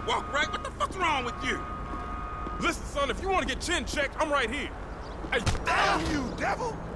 walk right. What the fuck's wrong with you? Listen, son, if you want to get chin checked, I'm right here. Hey, Damn you, devil!